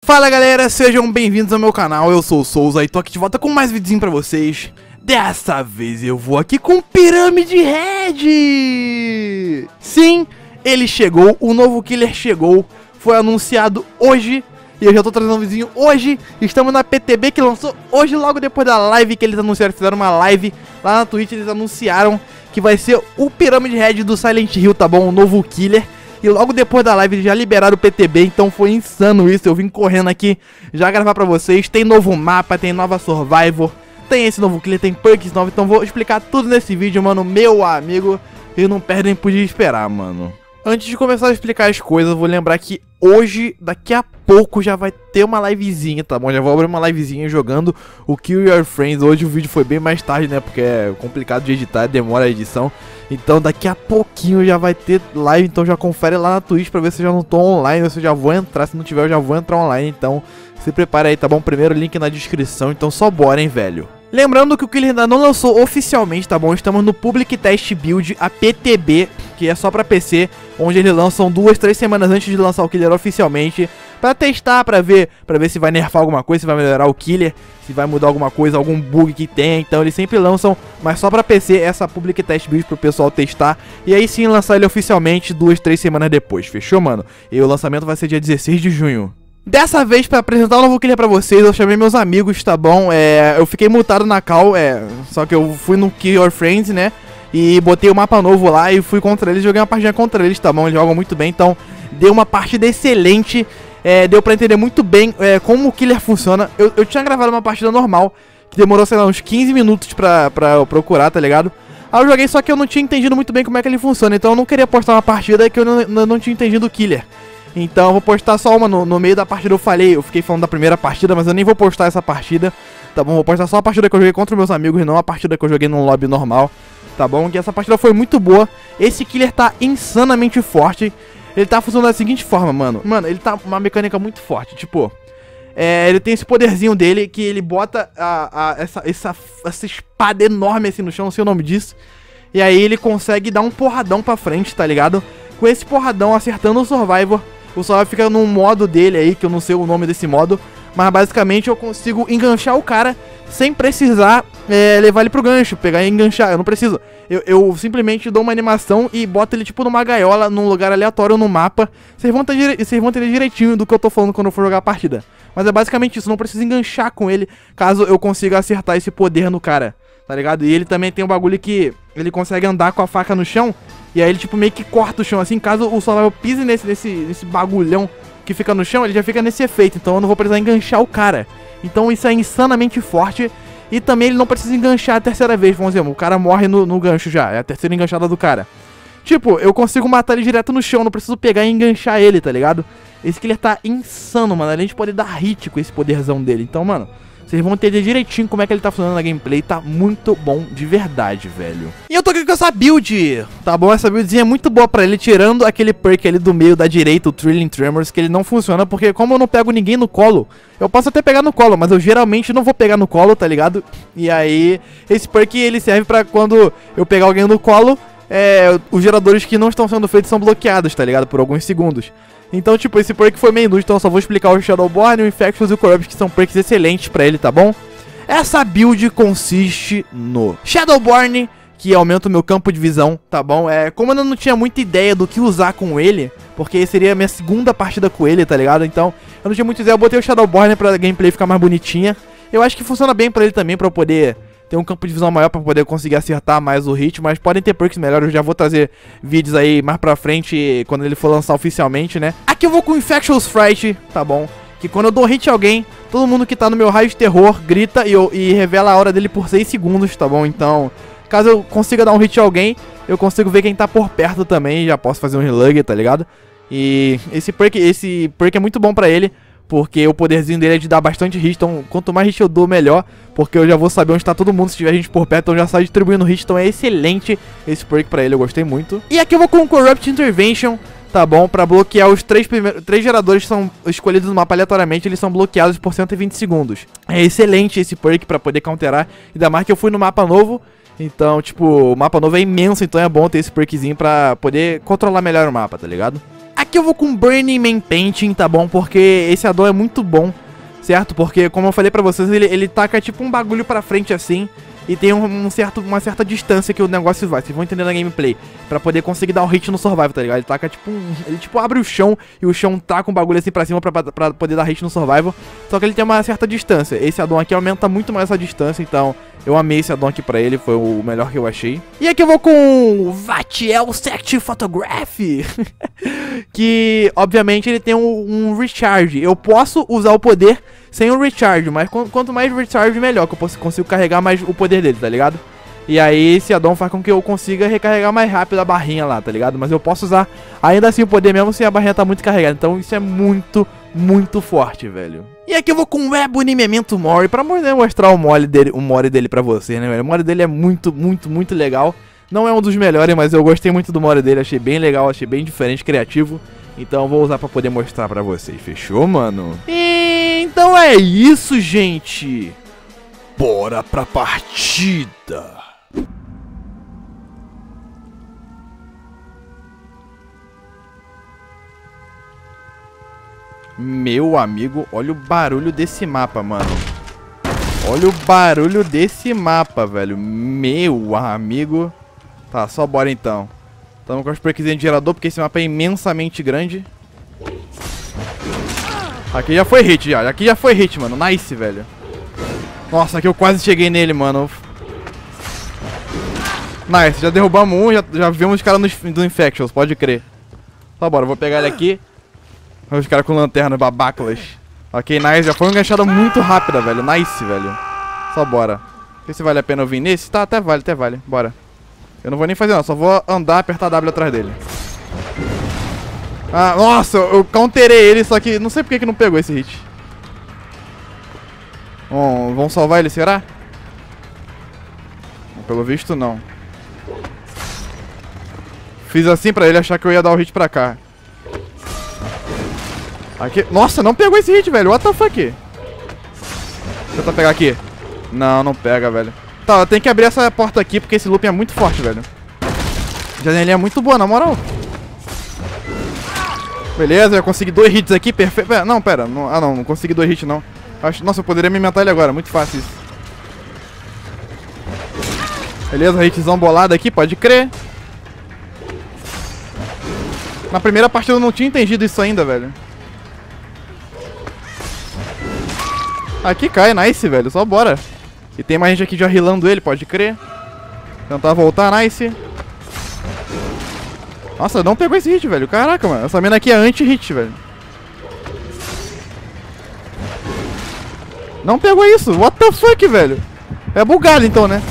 Fala galera, sejam bem-vindos ao meu canal, eu sou o Souza e tô aqui de volta com mais videozinho pra vocês. Dessa vez eu vou aqui com Pyramid Head! Sim, ele chegou, o novo killer chegou, foi anunciado hoje e eu já tô trazendo um videozinho hoje. Estamos na PTB que lançou hoje, logo depois da live que eles anunciaram, fizeram uma live lá na Twitch, eles anunciaram que vai ser o Pyramid Head do Silent Hill, tá bom? O novo killer. E logo depois da live eles já liberaram o PTB, então foi insano isso, eu vim correndo aqui já gravar pra vocês. Tem novo mapa, tem nova Survivor, tem esse novo killer, tem perks novos, então vou explicar tudo nesse vídeo, mano, meu amigo. E não perdem por esperar, mano. Antes de começar a explicar as coisas, eu vou lembrar que hoje, daqui a pouco, já vai ter uma livezinha, tá bom? Já vou abrir uma livezinha jogando o Kill Your Friends. Hoje o vídeo foi bem mais tarde, né? Porque é complicado de editar, demora a edição. Então daqui a pouquinho já vai ter live, então já confere lá na Twitch pra ver se eu já não tô online ou se eu já vou entrar. Se não tiver, eu já vou entrar online, então se prepara aí, tá bom? Primeiro link na descrição, então só bora, hein, velho. Lembrando que o killer ainda não lançou oficialmente, tá bom? Estamos no Public Test Build, a PTB, que é só pra PC, onde eles lançam 2-3 semanas antes de lançar o killer oficialmente, pra testar, pra ver se vai nerfar alguma coisa, se vai melhorar o killer, se vai mudar alguma coisa, algum bug que tem. Então eles sempre lançam, mas só pra PC, essa Public Test Build pro pessoal testar, e aí sim lançar ele oficialmente 2-3 semanas depois, fechou, mano? E o lançamento vai ser dia 16 de junho. Dessa vez, pra apresentar o novo killer pra vocês, eu chamei meus amigos, tá bom? Eu fiquei mutado na call, só que eu fui no Kill Your Friends, né? E botei o mapa novo lá e fui contra eles, joguei uma partida contra eles, tá bom? Eles jogam muito bem, então deu uma partida excelente, deu pra entender muito bem como o killer funciona. Eu tinha gravado uma partida normal, que demorou, sei lá, uns 15 minutos pra eu procurar, tá ligado? Aí eu joguei, só que eu não tinha entendido muito bem como é que ele funciona, então eu não queria postar uma partida que eu não tinha entendido o killer. Então eu vou postar só uma, no meio da partida eu fiquei falando da primeira partida, mas eu nem vou postar essa partida, tá bom? Vou postar só a partida que eu joguei contra meus amigos e não a partida que eu joguei num lobby normal, tá bom? Que essa partida foi muito boa, esse killer tá insanamente forte, ele tá funcionando da seguinte forma, mano. Mano, ele tá uma mecânica muito forte, tipo, ele tem esse poderzinho dele que ele bota essa espada enorme assim no chão, não sei o nome disso, e aí ele consegue dar um porradão pra frente, tá ligado? Com esse porradão acertando o Survivor, o Survivor fica num modo dele aí, que eu não sei o nome desse modo, mas basicamente eu consigo enganchar o cara sem precisar levar ele pro gancho, pegar e enganchar, eu não preciso. Eu simplesmente dou uma animação e boto ele tipo numa gaiola, num lugar aleatório no mapa. Vocês vão entender direitinho do que eu tô falando quando eu for jogar a partida. Mas é basicamente isso, não preciso enganchar com ele caso eu consiga acertar esse poder no cara, tá ligado? E ele também tem um bagulho que ele consegue andar com a faca no chão, e aí ele tipo meio que corta o chão assim, caso o Survivor pise nesse bagulhão que fica no chão, ele já fica nesse efeito, então eu não vou precisar enganchar o cara. Então isso é insanamente forte, e também ele não precisa enganchar a terceira vez, vamos dizer, o cara morre no gancho já, é a terceira enganchada do cara. Tipo, eu consigo matar ele direto no chão, não preciso pegar e enganchar ele, tá ligado? Esse killer tá insano, mano, além de poder dar hit com esse poderzão dele, então, mano, vocês vão entender direitinho como é que ele tá funcionando na gameplay, tá muito bom de verdade, velho. E eu tô aqui com essa build, tá bom? Essa buildzinha é muito boa pra ele, tirando aquele perk ali do meio da direita, o Thrilling Tremors, que ele não funciona, porque como eu não pego ninguém no colo, eu posso até pegar no colo, mas eu geralmente não vou pegar no colo, tá ligado? E aí, esse perk ele serve pra quando eu pegar alguém no colo, os geradores que não estão sendo feitos são bloqueados, tá ligado? Por alguns segundos. Então, tipo, esse perk foi meio inútil, então eu só vou explicar o Shadowborn, o Infectious e o Corrupt, que são perks excelentes pra ele, tá bom? Essa build consiste no Shadowborn, que aumenta o meu campo de visão, tá bom? Como eu não tinha muita ideia do que usar com ele, porque seria a minha segunda partida com ele, tá ligado? Então, eu não tinha muita ideia, eu botei o Shadowborn pra gameplay ficar mais bonitinha. Eu acho que funciona bem pra ele também, pra eu poder ter um campo de visão maior pra poder conseguir acertar mais o hit, mas podem ter perks melhores, eu já vou trazer vídeos aí mais pra frente, quando ele for lançar oficialmente, né? Aqui eu vou com o Infectious Fright, tá bom? Que quando eu dou hit a alguém, todo mundo que tá no meu raio de terror grita e revela a hora dele por 6 segundos, tá bom? Então, caso eu consiga dar um hit a alguém, eu consigo ver quem tá por perto também, já posso fazer um relug, tá ligado? E esse perk é muito bom pra ele, porque o poderzinho dele é de dar bastante hit, então quanto mais hit eu dou, melhor. Porque eu já vou saber onde tá todo mundo se tiver gente por perto, então já sai distribuindo hit, então é excelente esse perk pra ele, eu gostei muito. E aqui eu vou com o Corrupt Intervention, tá bom? Pra bloquear os três geradores que são escolhidos no mapa aleatoriamente, eles são bloqueados por 120 segundos. É excelente esse perk pra poder counterar, ainda mais que eu fui no mapa novo. Então, tipo, o mapa novo é imenso, então é bom ter esse perkzinho pra poder controlar melhor o mapa, tá ligado? Aqui eu vou com Burning Man Painting, tá bom? Porque esse addon é muito bom, certo? Porque, como eu falei pra vocês, ele taca tipo um bagulho pra frente assim. E tem uma certa distância que o negócio vai. Vocês vão entender na gameplay. Pra poder conseguir dar o hit no survival, tá ligado? Ele taca tipo ele tipo abre o chão e o chão taca um bagulho assim pra cima pra poder dar hit no survival. Só que ele tem uma certa distância. Esse addon aqui aumenta muito mais essa distância, então eu amei esse addon aqui pra ele. Foi o melhor que eu achei. E aqui eu vou com Vatiel Sect Photograph. Que, obviamente, ele tem um recharge. Eu posso usar o poder sem o recharge, mas quanto mais recharge, melhor, que eu consigo carregar mais o poder dele, tá ligado? E aí esse addon faz com que eu consiga recarregar mais rápido a barrinha lá, tá ligado? Mas eu posso usar ainda assim o poder mesmo sem a barrinha tá muito carregada. Então isso é muito, muito forte, velho. E aqui eu vou com o Ebonimento Mori pra mostrar o Mori dele pra vocês, né, velho? O Mori dele é muito, muito, muito legal. Não é um dos melhores, mas eu gostei muito do Mori dele. Achei bem legal, achei bem diferente, criativo. Então eu vou usar pra poder mostrar pra vocês. Fechou, mano? Então é isso, gente. Bora pra partida. Meu amigo, olha o barulho desse mapa, mano. Olha o barulho desse mapa, velho. Meu amigo. Tá, só bora então. Tamo com as prequisitas de gerador, porque esse mapa é imensamente grande. Aqui já foi hit, já. Aqui já foi hit, mano. Nice, velho. Nossa, aqui eu quase cheguei nele, mano. Nice, já derrubamos um, já vimos os caras do Infections, pode crer. Tá, bora, vou pegar ele aqui. Os caras com lanterna, babáculas. Ok, nice, já foi uma enganchada muito rápida, velho. Nice, velho. Só bora. Não sei se vale a pena eu vir nesse. Tá, até vale. Bora. Eu não vou nem fazer não, só vou andar, apertar W atrás dele. Ah, nossa, eu counterei ele, só que não sei porque que não pegou esse hit. Bom, vamos salvar ele, será? Pelo visto, não. Fiz assim pra ele achar que eu ia dar o hit pra cá. Aqui. Nossa, não pegou esse hit, velho. What the fuck? Deixa eu tentar pegar aqui. Não pega, velho. Tá, eu tenho que abrir essa porta aqui, porque esse looping é muito forte, velho. A janelinha é muito boa, na moral. Beleza, já consegui 2 hits aqui, perfeito. Não, pera. Não consegui 2 hits, não. Nossa, eu poderia me inventar ele agora, muito fácil isso. Beleza, hitzão bolado aqui, pode crer. Na primeira partida eu não tinha entendido isso ainda, velho. Aqui cai, nice, velho, só bora. E tem mais gente aqui já rilando ele, pode crer. Tentar voltar, nice. Nossa, não pegou esse hit, velho. Caraca, mano. Essa mina aqui é anti-hit, velho. Não pegou isso. What the fuck, velho? É bugado, então, né?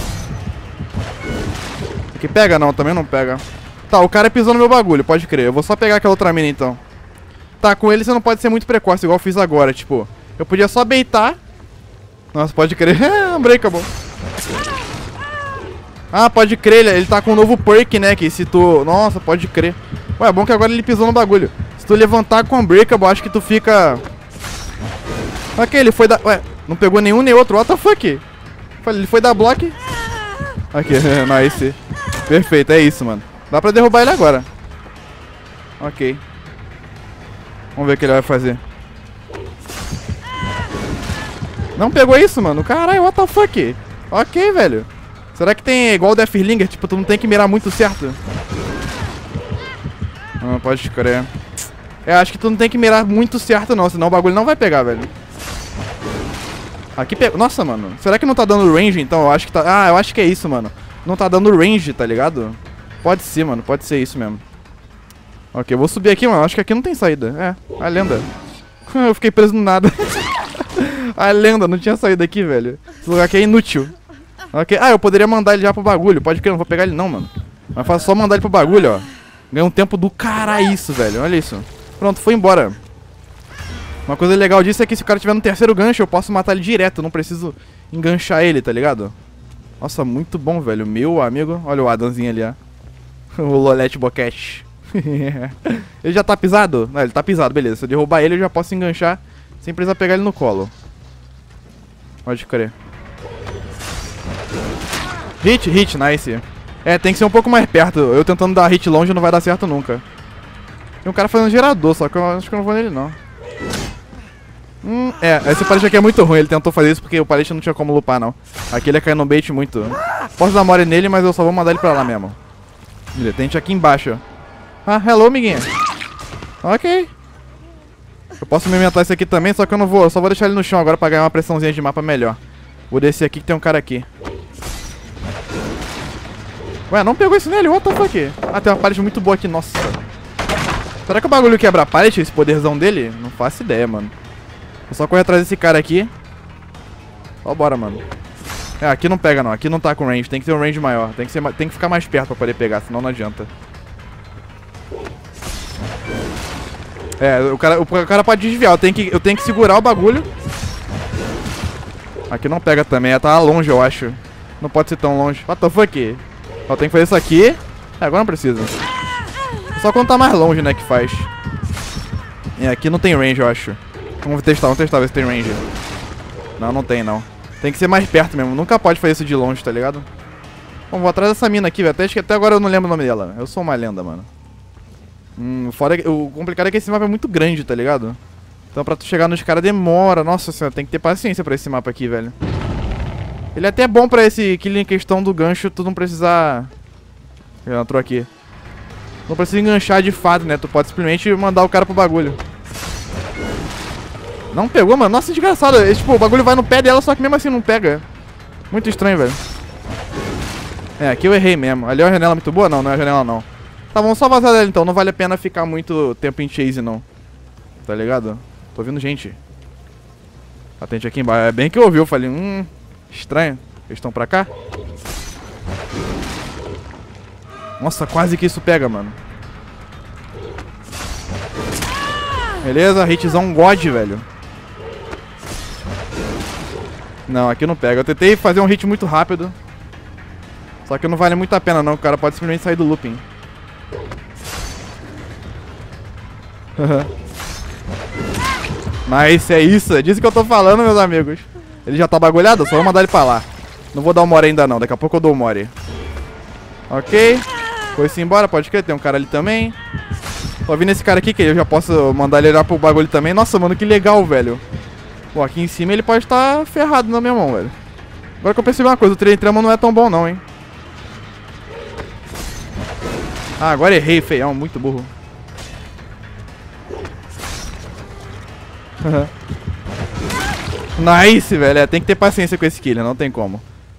Aqui pega? Não, também não pega. Tá, o cara pisou no meu bagulho, pode crer. Eu vou só pegar aquela outra mina, então. Tá, com ele você não pode ser muito precoce, igual eu fiz agora. Tipo, eu podia só baitar. Nossa, pode crer. Unbreakable. Ah, pode crer, ele tá com um novo perk, né? Que se tu... Nossa, pode crer. Ué, é bom que agora ele pisou no bagulho. Se tu levantar com Unbreakable, acho que tu fica... Ok, ele foi dar... Ué, não pegou nenhum nem outro. What the fuck? Ele foi dar block. Aqui, nice. Perfeito, é isso, mano. Dá pra derrubar ele agora. Ok. Vamos ver o que ele vai fazer. Não pegou isso, mano. Caralho, what the fuck? Ok, velho. Será que tem igual o Deathlinger? Tipo, tu não tem que mirar muito certo? Não, pode crer. Acho que tu não tem que mirar muito certo não, senão o bagulho não vai pegar, velho. Aqui pegou. Nossa, mano. Será que não tá dando range, então? Eu acho que tá... Ah, eu acho que é isso, mano. Não tá dando range, tá ligado? Pode ser, mano. Pode ser isso mesmo. Ok, eu vou subir aqui, mano. Acho que aqui não tem saída. É, a lenda. Eu fiquei preso no nada. A lenda, não tinha saída aqui, velho. Esse lugar aqui é inútil. Ok. Ah, eu poderia mandar ele já pro bagulho. Pode crer, não vou pegar ele não, mano. Mas só mandar ele pro bagulho, ó. Ganhei um tempo do caralho isso, velho. Olha isso. Pronto, foi embora. Uma coisa legal disso é que se o cara tiver no terceiro gancho, eu posso matar ele direto. Eu não preciso enganchar ele, tá ligado? Nossa, muito bom, velho. Meu amigo. Olha o Adamzinho ali, ó. O Lolete Boquete. Ele já tá pisado? Não, ele tá pisado, beleza. Se eu derrubar ele, eu já posso enganchar sem precisar pegar ele no colo. Pode crer. Hit, nice. É, tem que ser um pouco mais perto. Eu tentando dar hit longe não vai dar certo nunca. Tem um cara fazendo gerador, só que eu acho que eu não vou nele, não. Esse palete aqui é muito ruim. Ele tentou fazer isso porque o palete não tinha como lupar, não. Aqui ele ia cair no bait muito. Posso dar mole nele, mas eu só vou mandar ele pra lá mesmo. Tem gente aqui embaixo, ó. Ah, hello, amiguinha. Ok. Eu posso me inventar isso aqui também, só que eu não vou. Eu só vou deixar ele no chão agora pra ganhar uma pressãozinha de mapa melhor. Vou descer aqui que tem um cara aqui. Ué, não pegou isso nele? What the fuck? Ah, tem uma pallet muito boa aqui, nossa. Será que o bagulho quebra a pallet, esse poderzão dele? Não faço ideia, mano. Vou só correr atrás desse cara aqui. Ó, bora, mano. Aqui não pega não, aqui não tá com range. Tem que ter um range maior, tem que ficar mais perto pra poder pegar, senão não adianta. O cara pode desviar, eu tenho que segurar o bagulho. Aqui não pega também, tá longe, eu acho. Não pode ser tão longe. What the fuck? Eu tenho que fazer isso aqui. Agora não precisa. Só quando tá mais longe, né, que faz. Aqui não tem range, eu acho. Vamos testar, ver se tem range. Não, não tem, não. Tem que ser mais perto mesmo. Nunca pode fazer isso de longe, tá ligado? Bom, vou atrás dessa mina aqui, velho. Até agora eu não lembro o nome dela. Eu sou uma lenda, mano. O complicado é que esse mapa é muito grande, tá ligado? Então pra tu chegar nos caras demora. Nossa senhora, tem que ter paciência pra esse mapa aqui, velho. Ele é até bom pra esse kill em questão do gancho, tu não precisar... Já entrou aqui. Não precisa enganchar de fato, né? Tu pode simplesmente mandar o cara pro bagulho. Não pegou, mano? Nossa, desgraçado. Tipo, o bagulho vai no pé dela, só que mesmo assim não pega. Muito estranho, velho. Aqui eu errei mesmo. Ali é uma janela muito boa? Não, não é a janela, não. Tá, vamos só vazar dela então. Não vale a pena ficar muito tempo em chase, não. Tá ligado? Tô ouvindo gente. Atente aqui embaixo. É bem que eu ouvi. Eu falei, estranho. Eles estão pra cá? Nossa, quase que isso pega, mano. Beleza, hitzão God, velho. Não, aqui não pega. Eu tentei fazer um hit muito rápido. Só que não vale muito a pena, não. O cara pode simplesmente sair do looping. Mas é isso. É disso que eu tô falando, meus amigos. Ele já tá bagulhado? Só vou mandar ele pra lá. Não vou dar o more ainda, não. Daqui a pouco eu dou o more. Ok. Foi-se embora, pode crer. Tem um cara ali também. Tô vindo esse cara aqui, que eu já posso mandar ele olhar pro bagulho também. Nossa, mano, que legal, velho. Pô, aqui em cima ele pode estar ferrado na minha mão, velho. Agora que eu percebi uma coisa, o trem trama não é tão bom não, hein. Ah, agora errei, feião, muito burro. Nice, velho. Tem que ter paciência com esse killer, não tem como.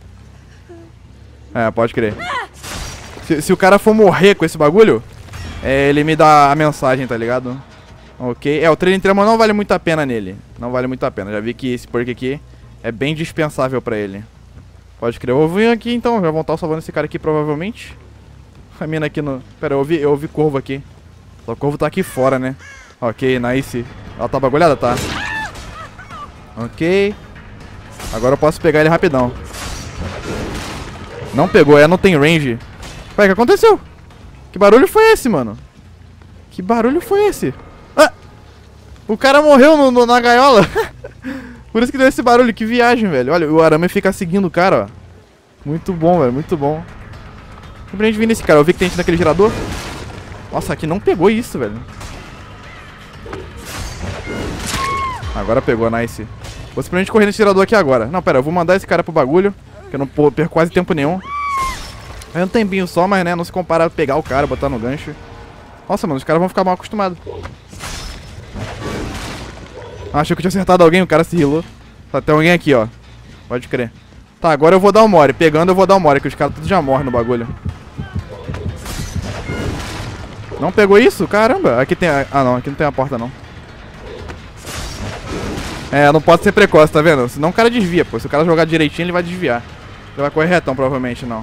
Pode crer. Se o cara for morrer com esse bagulho, ele me dá a mensagem, tá ligado? Ok. O training trama não vale muito a pena nele. Não vale muito a pena. Já vi que esse perk aqui é bem dispensável pra ele. Pode crer. Eu vou vir aqui então. Já vou estar salvando esse cara aqui provavelmente. A mina aqui no... Pera, eu ouvi corvo aqui. Só o corvo tá aqui fora, né? Ok, nice. Ela tá bagulhada? Tá. Ok. Agora eu posso pegar ele rapidão. Não pegou, não tem range. Ué, o que aconteceu? Que barulho foi esse, mano? Que barulho foi esse? Ah! O cara morreu na gaiola. Por isso que deu esse barulho, que viagem, velho. Olha, o arame fica seguindo o cara, ó. Muito bom, velho, muito bom. Simplesmente vindo esse cara, eu vi que tem gente naquele gerador. Nossa, aqui não pegou isso, velho. Agora pegou, nice. Vou simplesmente correr nesse gerador aqui agora. Não, pera, eu vou mandar esse cara pro bagulho, que eu não perco quase tempo nenhum. É um tempinho só, mas né, não se compara a pegar o cara, botar no gancho. Nossa, mano, os caras vão ficar mal acostumados. Achei que eu tinha acertado alguém, o cara se healou. Tá, tem alguém aqui, ó. Pode crer. Tá, agora eu vou dar o more. Pegando eu vou dar o more, que os caras tudo já morrem no bagulho. Não pegou isso? Caramba. Aqui tem... Ah, não. Aqui não tem a porta, não. Não pode ser precoce, tá vendo? Senão o cara desvia, pô. Se o cara jogar direitinho, ele vai desviar. Ele vai correr retão, provavelmente, não.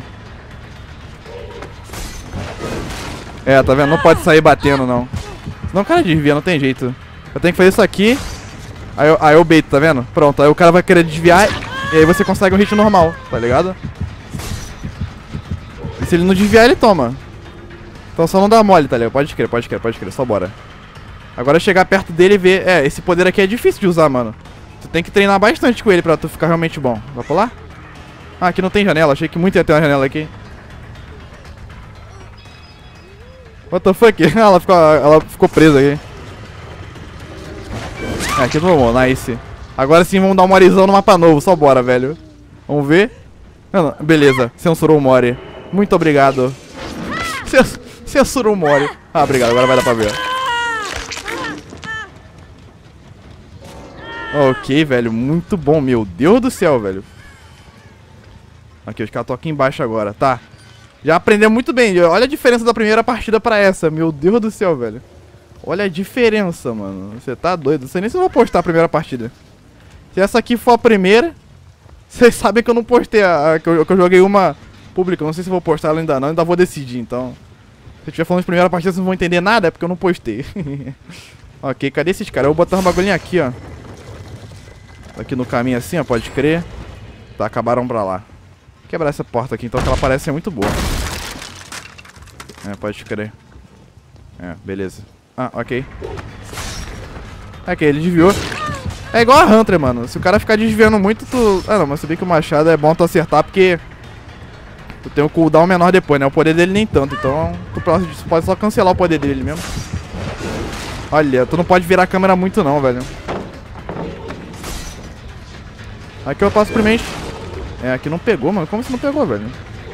Tá vendo? Não pode sair batendo, não. Senão o cara desvia, não tem jeito. Eu tenho que fazer isso aqui. Aí eu baito, tá vendo? Pronto, aí o cara vai querer desviar. E aí você consegue um hit normal, tá ligado? E se ele não desviar, ele toma. Então só não dá mole, tá ligado? Pode crer, só bora. Agora é chegar perto dele e ver... esse poder aqui é difícil de usar, mano. Tu tem que treinar bastante com ele pra tu ficar realmente bom. Vai pular? Ah, aqui não tem janela, achei que muito ia ter uma janela aqui. What the fuck? ela ficou presa aqui. Aqui no bom, nice. Agora sim vamos dar uma horizão no mapa novo, só bora, velho. Vamos ver. Não, beleza, censurou o Mori. Muito obrigado. Censurou o Mori. Ah, obrigado, agora vai dar pra ver. Ok, velho, muito bom, meu Deus do céu, velho. Aqui, os caras estão aqui embaixo agora, tá. Já aprendeu muito bem, olha a diferença da primeira partida pra essa, meu Deus do céu, velho. Olha a diferença, mano, você tá doido, não sei nem se eu vou postar a primeira partida. Se essa aqui for a primeira, vocês sabem que eu não postei, que eu joguei uma pública, não sei se eu vou postar ela ainda não, ainda vou decidir, então. Se eu estiver falando de primeira partida, vocês não vão entender nada, é porque eu não postei. Ok, cadê esses caras? Eu vou botar um bagulhinho aqui, ó. Aqui no caminho assim, ó, pode crer. Tá, acabaram pra lá. Vou quebrar essa porta aqui, então, que ela parece ser muito boa. É, pode crer. É, beleza. Ah, ok. Ok, ele desviou. É igual a Hunter, mano. Se o cara ficar desviando muito, tu... Ah, não, mas se bem que o machado é bom tu acertar, porque tu tem um cooldown menor depois, né? O poder dele nem tanto, então tu pode só cancelar o poder dele mesmo. Olha, tu não pode virar a câmera muito não, velho. Aqui eu passo simplesmente... É, aqui não pegou, mano. Como se não pegou, velho?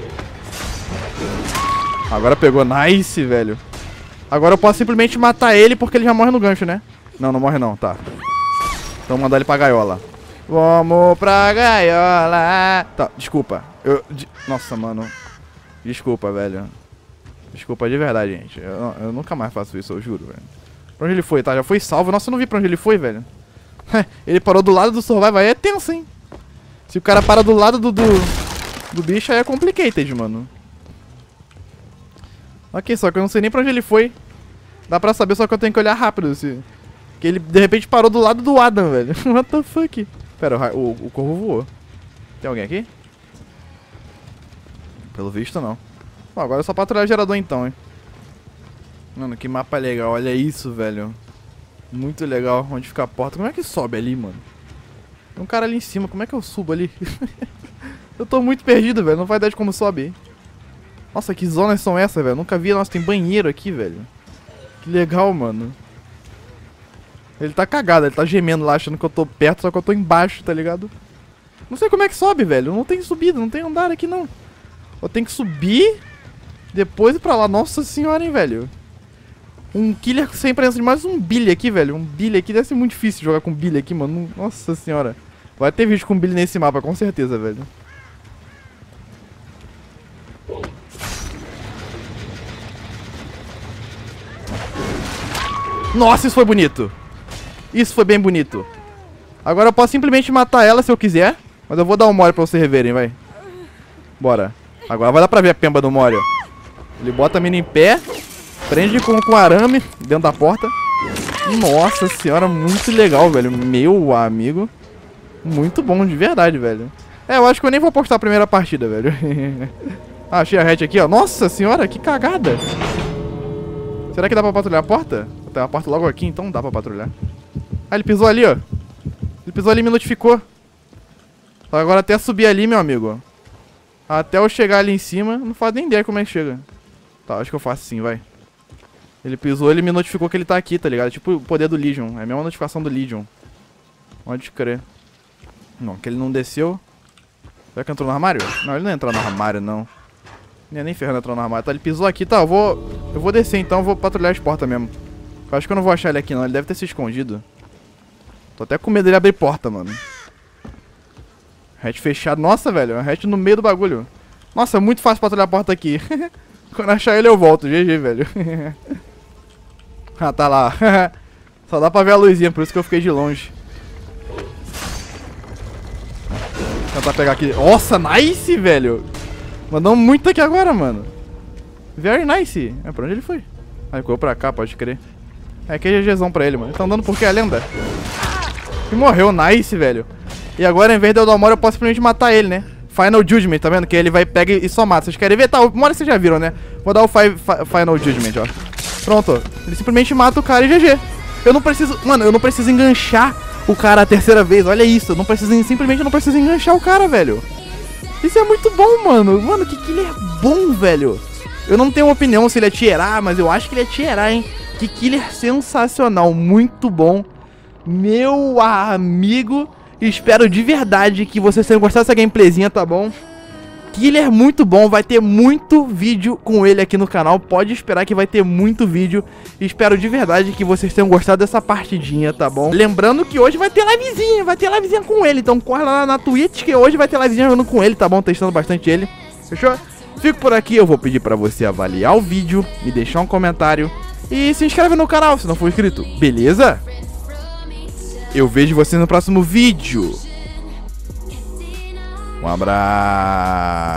Agora pegou. Nice, velho. Agora eu posso simplesmente matar ele porque ele já morre no gancho, né? Não, não morre não, tá. Então mandar ele pra gaiola. Vamos pra gaiola. Tá, desculpa. Nossa, mano. Desculpa, velho. Desculpa de verdade, gente. Eu nunca mais faço isso, eu juro, velho. Pra onde ele foi, tá? Já foi salvo. Nossa, eu não vi pra onde ele foi, velho. Ele parou do lado do survival. Aí é tenso, hein? Se o cara para do lado do bicho, aí é complicated, mano. Ok, só que eu não sei nem pra onde ele foi. Dá pra saber, só que eu tenho que olhar rápido. Que ele, de repente, parou do lado do Adam, velho. What the fuck? Pera, o corvo voou. Tem alguém aqui? Pelo visto, não. Bom, agora é só patrulhar gerador, então, hein. Mano, que mapa legal. Olha isso, velho. Muito legal. Onde fica a porta. Como é que sobe ali, mano? Tem um cara ali em cima. Como é que eu subo ali? Eu tô muito perdido, velho. Não vai dar de como sobe. Nossa, que zonas são essas, velho? Nunca vi. Nossa, tem banheiro aqui, velho. Que legal, mano. Ele tá cagado. Ele tá gemendo lá, achando que eu tô perto, só que eu tô embaixo, tá ligado? Não sei como é que sobe, velho. Não tem subida, não tem andar aqui, não. Eu tenho que subir, depois ir pra lá. Nossa senhora, hein, velho. Um killer sem presença de mais um Billy aqui, velho. Um Billy aqui deve ser muito difícil jogar com Billy aqui, mano. Nossa senhora. Vai ter vídeo com Billy nesse mapa, com certeza, velho. Nossa, isso foi bonito. Isso foi bem bonito. Agora eu posso simplesmente matar ela se eu quiser. Mas eu vou dar um mole pra vocês reverem, vai. Bora. Agora vai dar pra ver a pemba do mole, ó. Ele bota a mina em pé. Prende com arame dentro da porta. Nossa senhora, muito legal, velho. Meu amigo. Muito bom, de verdade, velho. É, eu acho que eu nem vou postar a primeira partida, velho. Ah, achei a hatch aqui, ó. Nossa senhora, que cagada. Será que dá pra patrulhar a porta? Tem uma porta logo aqui, então dá pra patrulhar. Ah, ele pisou ali, ó. Ele pisou ali e me notificou. Agora até subir ali, meu amigo. Até eu chegar ali em cima, não faço nem ideia como é que chega. Tá, acho que eu faço assim, vai. Ele pisou, ele me notificou que ele tá aqui, tá ligado? Tipo o poder do Legion. É a mesma notificação do Legion. Pode crer. Não, que ele não desceu. Será que entrou no armário? Não, ele não entrou no armário, não. Nem ferrando entrou no armário. Tá, ele pisou aqui, tá, eu vou descer então, eu vou patrulhar as portas mesmo. Eu acho que eu não vou achar ele aqui não, ele deve ter se escondido. Tô até com medo dele abrir porta, mano. Hatch fechado. Nossa, velho, hatch no meio do bagulho. Nossa, é muito fácil patrulhar a porta aqui. Quando achar ele eu volto, GG, velho. Ah, tá lá. Só dá pra ver a luzinha, por isso que eu fiquei de longe. Vou tentar pegar aqui. Nossa, nice, velho. Mandou muito aqui agora, mano. Very nice. É, pra onde ele foi? Ah, correu pra cá, pode crer. É, que é GGzão pra ele, mano. Ele tá andando porque é a lenda. E morreu, nice, velho. E agora, em vez de eu dar uma hora, eu posso simplesmente matar ele, né? Final Judgment, tá vendo? Que ele vai, pega e só mata. Vocês querem ver? Tá, uma hora vocês já viram, né? Vou dar o Final Judgment, ó. Pronto. Ele simplesmente mata o cara e GG. Eu não preciso... Mano, eu não preciso enganchar o cara a terceira vez. Olha isso. Eu não preciso... Simplesmente não preciso enganchar o cara, velho. Isso é muito bom, mano. Mano, que killer bom, velho. Eu não tenho uma opinião se ele é tier A, mas eu acho que ele é tier A, hein? Que killer sensacional, muito bom. Meu amigo, espero de verdade que vocês tenham gostado dessa gameplayzinha, tá bom? Killer muito bom, vai ter muito vídeo com ele aqui no canal. Pode esperar que vai ter muito vídeo. Espero de verdade que vocês tenham gostado dessa partidinha, tá bom? Lembrando que hoje vai ter livezinha com ele. Então corre lá na Twitch que hoje vai ter livezinha jogando com ele, tá bom? Testando bastante ele. Fechou? Fico por aqui, eu vou pedir pra você avaliar o vídeo, me deixar um comentário e se inscreve no canal se não for inscrito, beleza? Eu vejo você no próximo vídeo. Um abraço.